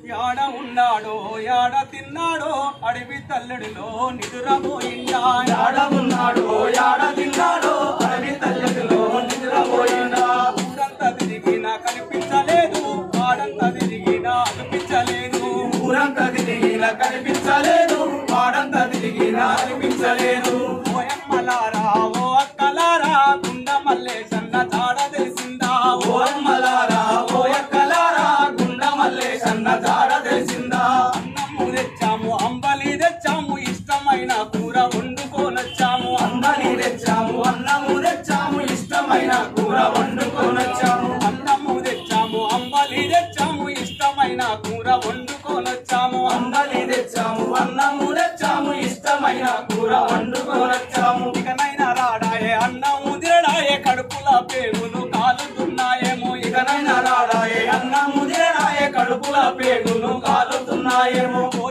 యాడ ఉన్నాడో యాడ తిన్నాడో అడవి తల్లడిలో నిదురపోయిందా యాడ ఉన్నాడో యాడ తిన్నాడో అడవి తల్లడిలో నిద్రపోయిందా ఊరంతా తిరిగినా కనిపించలేదు వాడంతా తిరిగినా అనిపించలేదు ఊరంతా తిరిగినా కనిపించలేదు వాడంతా తిరిగినా అనిపించలేదు ఓయమ్మలారా ఓ అక్కలారా గుండ మల్లేశన్న జాడ తెలిసిందా ఓ అమ్మలారా ఓ అక్కలారా గుండ మల్లేశన్న జాడ తెలిసిందా అన్నము తెచ్చాము అంబలి తెచ్చాము ఇష్టమైన కూర వండుకోనొచ్చాము అంబలి తెచ్చాము అన్నము తెచ్చాము ఇష్టమైన కూర వండుకోనొచ్చాము అన్నము తెచ్చాము అంబలి తెచ్చాము ఇష్టమైన కూర వండుకోనొచ్చాము అంబలి తెచ్చాము అన్నము తెచ్చాము ఇష్టమైన కూర వండుకోనొచ్చాము ఇకనైనా రాడాయే అన్నము తిరడాయే కడుపుల పేగులు కాలుతున్నాయేమో ఇకనైనా రాడాయే అన్నము తిరడాయే కడుపుల పేగులు కాలుతున్నాయేమో